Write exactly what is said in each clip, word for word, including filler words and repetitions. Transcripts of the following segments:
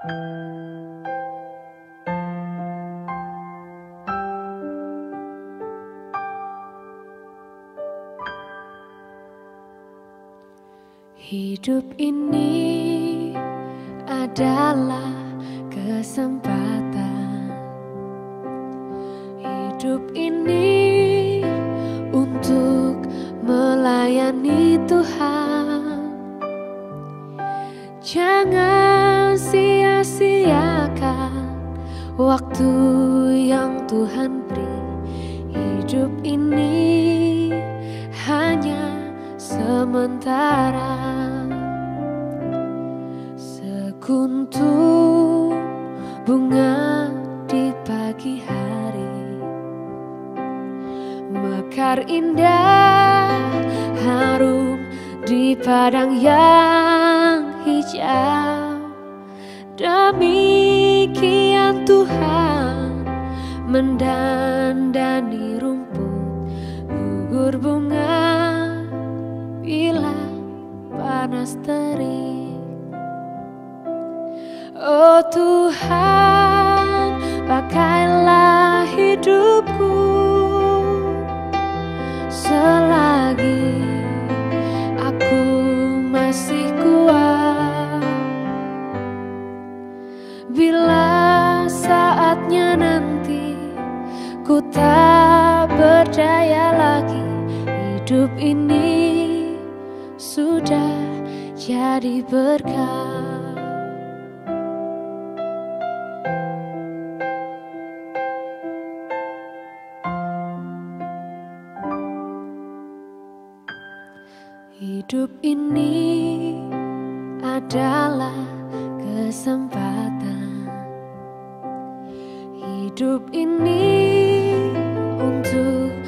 Hidup ini adalah kesempatan. Hidup ini untuk melayani Tuhan. Jangan sia-siakan waktu yang Tuhan beri. Hidup ini hanya sementara. Sekuntum bunga di pagi hari, mekar indah harum di padang yang hijau. Demikian Tuhan mendandani rumput gugur bunga bila panas terik. Oh Tuhan, pakailah hidupku selagi aku masih kuat. Bila saatnya nanti ku tak berdaya lagi, hidup ini sudah jadi berkah. Hidup ini adalah kesempatan. Hidup ini untuk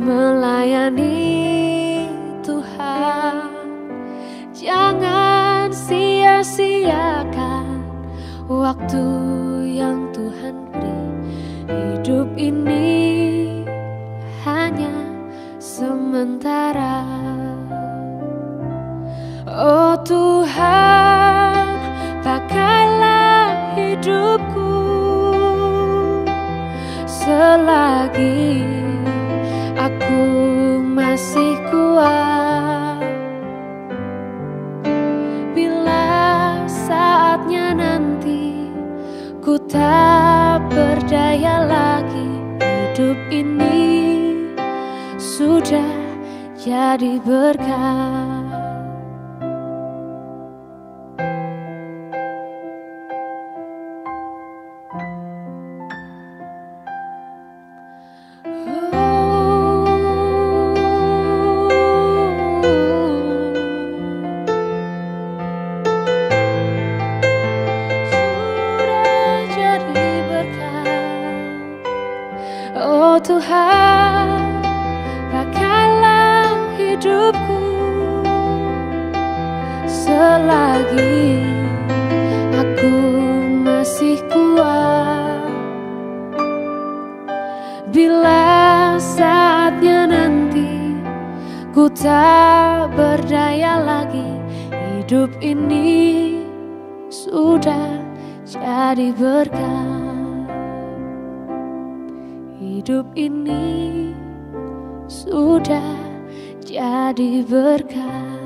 melayani Tuhan. Jangan sia-siakan waktu yang Tuhan beri. Hidup ini hanya sementara. Oh Tuhan, pakailah hidupku selagi aku masih kuat. Bila saatnya nanti ku tak berdaya lagi, hidup ini sudah jadi berkah. Oh Tuhan, pakailah hidupku selagi aku masih kuat. Bila saatnya nanti ku tak berdaya lagi, hidup ini sudah jadi berkah. Hidup ini sudah jadi berkah.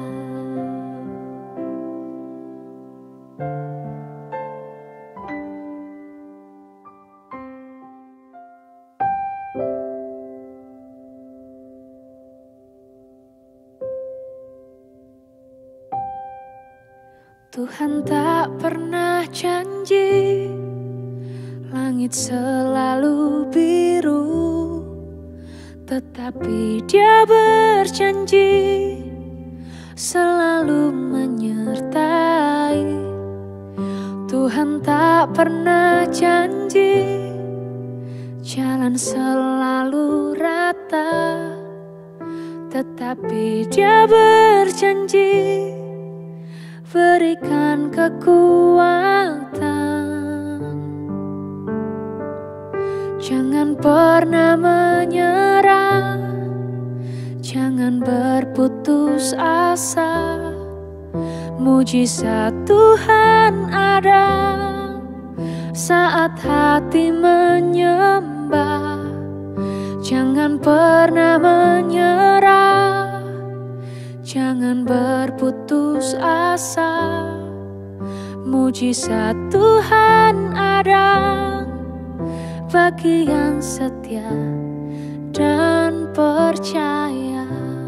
Tuhan tak pernah janji langit selalu biru, tetapi Dia berjanji selalu menyertai. Tuhan tak pernah janji jalan selalu rata, tetapi Dia berjanji berikan kekuatan. Jangan pernah menyerah, jangan berputus asa. Mujizat Tuhan ada saat hati menyembah. Jangan pernah menyerah, jangan berputus asa. Mujizat Tuhan ada bagi yang setia dan percaya.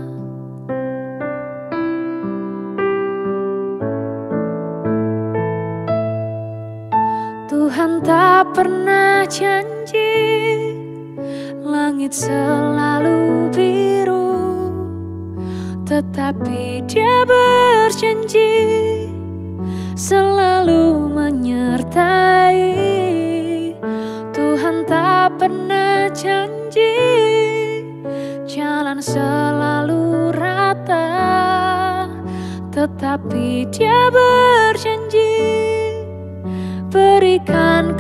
Tuhan tak pernah janji langit selalu biru, tetapi Dia berjanji selalu menyertai. Tuhan tak pernah janji jalan selalu rata, tetapi Dia berjanji berikan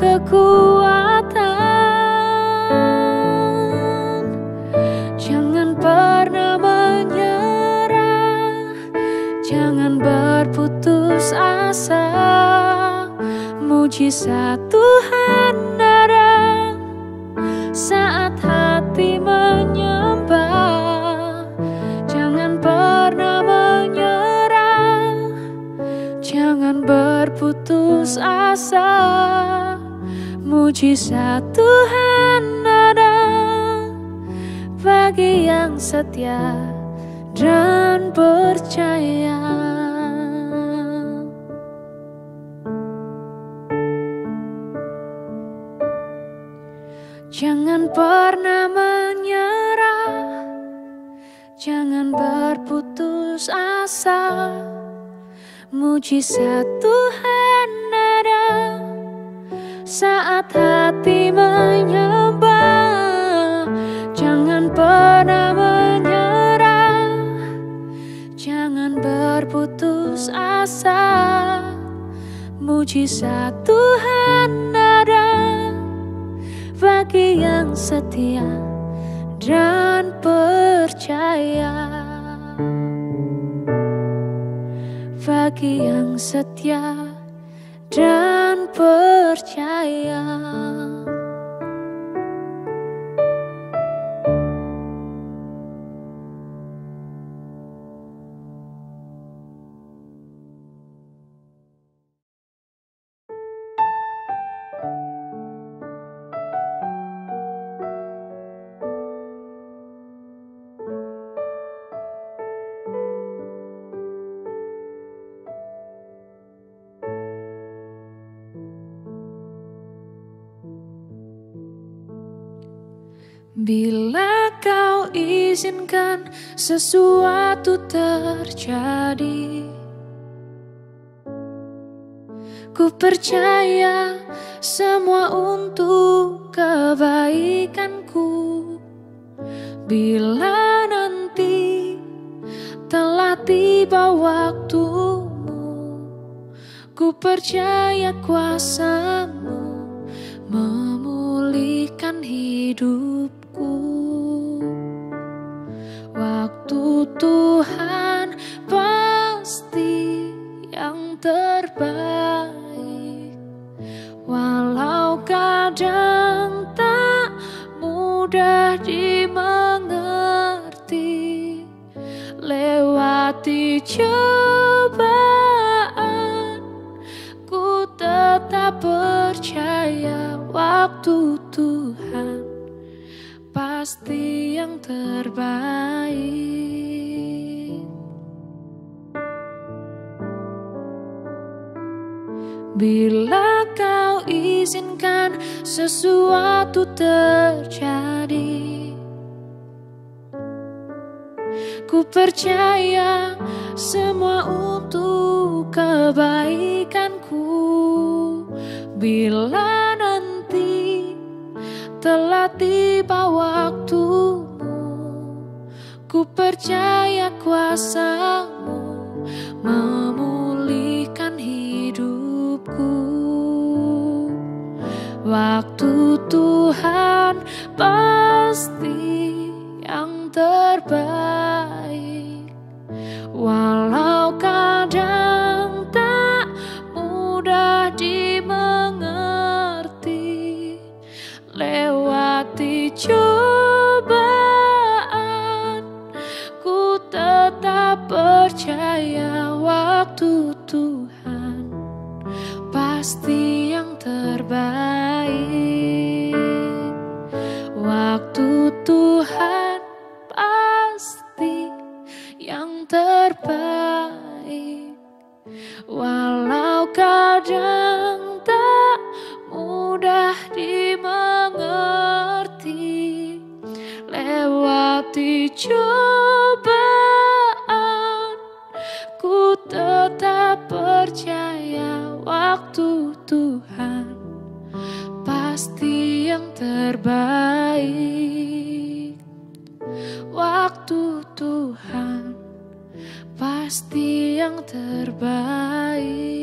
kekuatan. Jangan pernah menyerah, jangan berputus asa. Mujizat Tuhan ada saat hati menyembah. Jangan pernah menyerah, jangan berputus asa. Mujizat Tuhan ada bagi yang setia dan percaya. Jangan pernah menyerah, jangan berputus asa. Mujizat Tuhan ada saat hati menyembah. Jangan pernah menyerah, jangan berputus asa. Mujizat Tuhan ada bagi yang setia dan percaya. Bagi yang setia dan percaya. Bila Kau izinkan sesuatu terjadi, ku percaya semua untuk kebaikanku. Bila nanti telah tiba waktumu, ku percaya kuasa-Mu memulihkan hidupku. Waktu Tuhan pasti yang terbaik, walau kadang tak mudah dimengerti. Lewati cobaan, ku tetap percaya waktu Tuhan pasti yang terbaik. Bila Kau izinkan sesuatu terjadi, ku percaya semua untuk kebaikanku. Bila nanti telah tiba waktumu, ku percaya kuasa-Mu memulihkan hidupku. Waktu Tuhan pasti yang terbaik, walau kadang tak mudah dimengerti. cobaan, ku tetap percaya waktu Tuhan pasti yang terbaik. Waktu Tuhan pasti yang terbaik. Walau kadang tak mudah dimengerti, lewati cobaan, ku tetap percaya waktu Tuhan pasti yang terbaik. Waktu Tuhan pasti yang terbaik.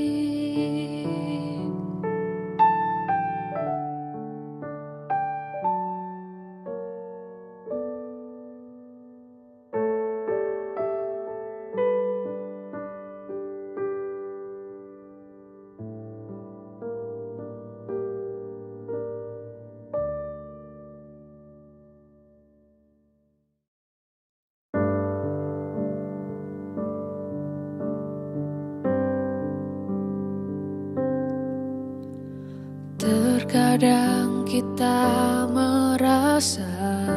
Terkadang kita merasa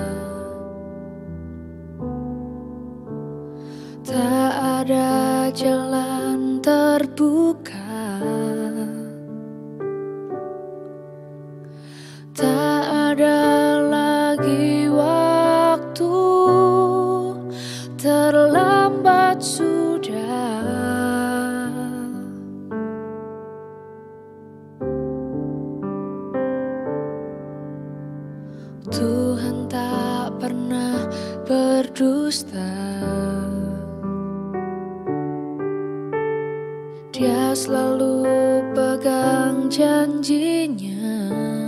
tak ada jalan terbuka, tak ada lagi waktu, terlambat sudah. Tuhan tak pernah berdusta, Dia selalu pegang janjinya.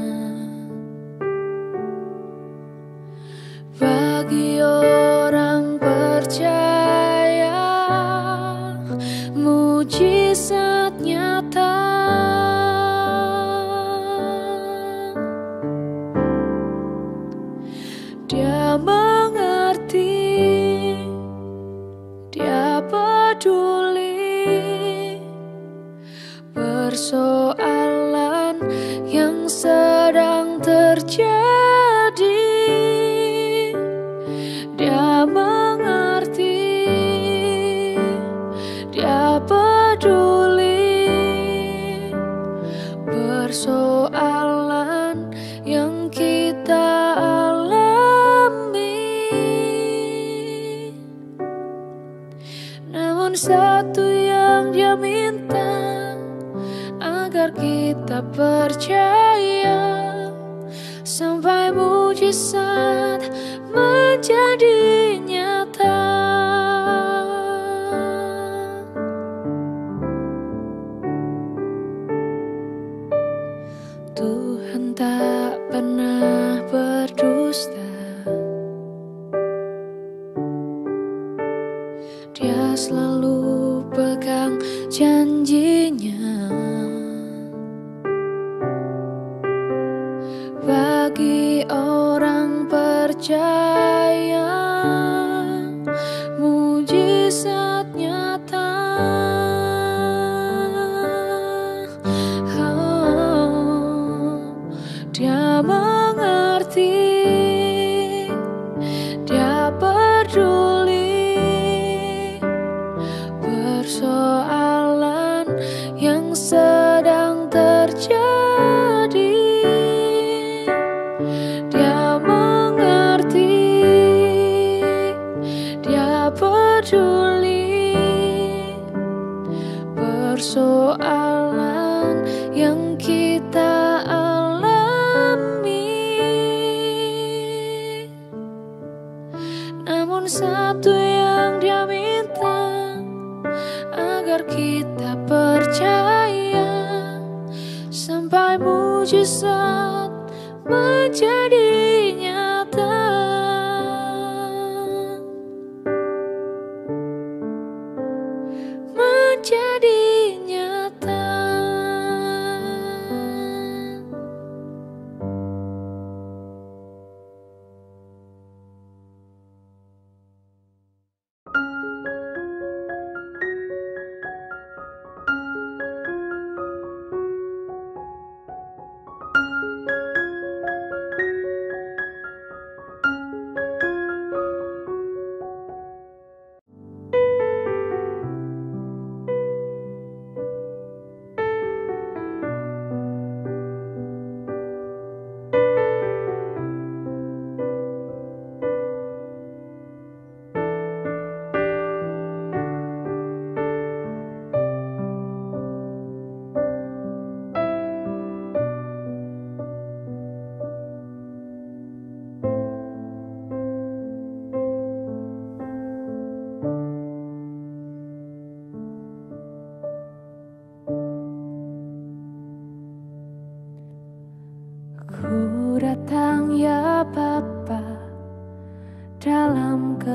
Bagi orang percaya, mujizat nyata. Dia mengerti, Dia peduli persoalan yang sedang terjadi. Dia mengerti, Dia peduli persoalan yang kita satu yang Dia minta, agar kita percaya sampai mujizat menjadi nyata. Tuhan tak pernah berdusta, Dia selalu pegang janjinya. Bagi orang percaya, mujizat nyata. Oh, Dia mengerti, Dia peduli persoalan yang sedang terjadi. Dia mengerti, Dia peduli persoalan yang kita alami. Namun satu yang Dia minta, agar kita percaya sampai mujizat menjadi nyata. Menjadi nyata.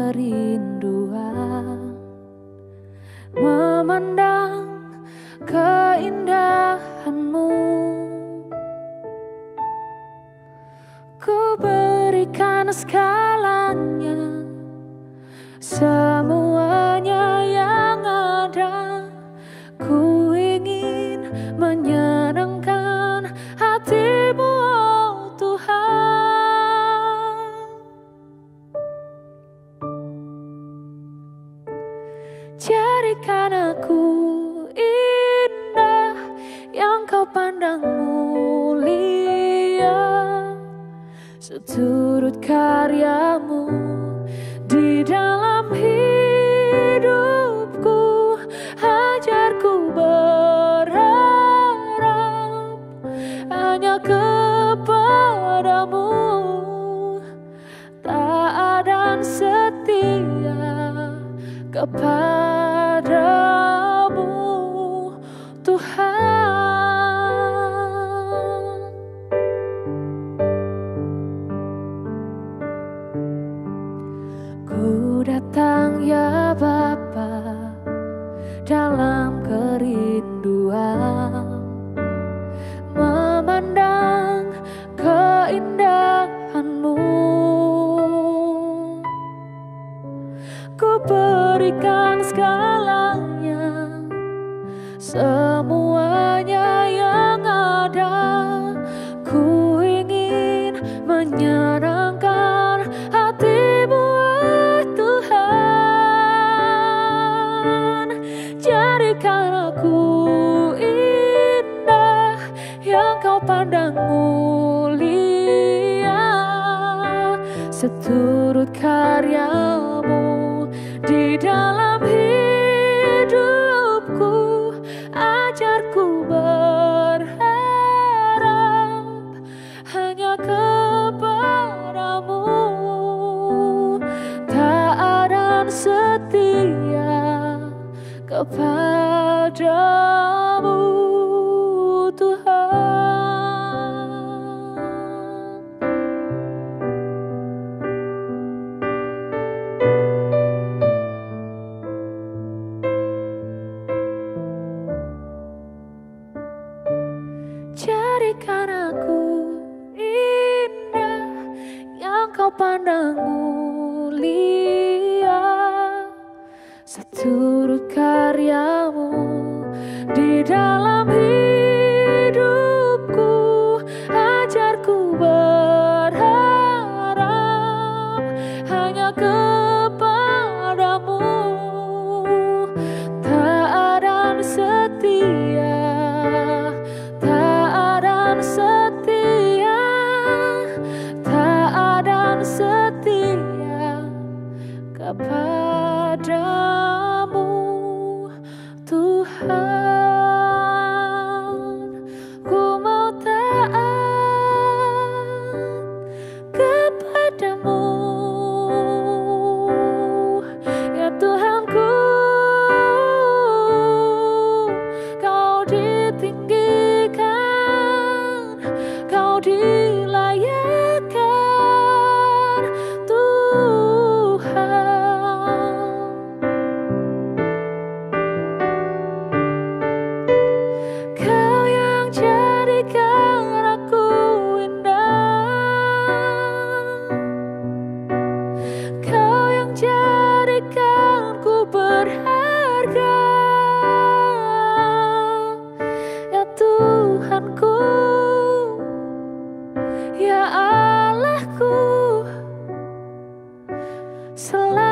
kerinduan, memandang keindahanmu. Ku berikan segalanya, semuanya yang ada. Ku ingin menyenangkan hatimu, oh Tuhan. Jadikan aku indah yang kau pandang mulia, seturut karyamu di dalam hidupku. Ajarku berharap hanya kepadamu, taat dan setia kepadamu, Tuhan. Ku datang ya Bapa dalam kerinduan, memandang keindahanmu. Ku berikan segalanya, semuanya yang ada. Ku ingin menyenangkan hatimu, Tuhan. Jadikan aku indah yang kau pandang mulia, seturut karyamu di dalam hidupku. Ajarku berharap hanya kepadamu, taat dan setia kepadamu, Tuhan. Jadikan aku indah yang kau pandang mulia, seturut karyamu di dalam hidupku. Ajarku berharap hanya kepadamu, taat dan setia, taat dan setia, taat dan setia kepadamu, Tuhan. Ku mau taat kepadamu, ya Tuhanku. Kau ditinggikan, kau dilayakan, Tuhan. Kau yang jadikan aku indah, Kau yang jadikanku berharga, ya Tuhanku, ya Allahku. Selalu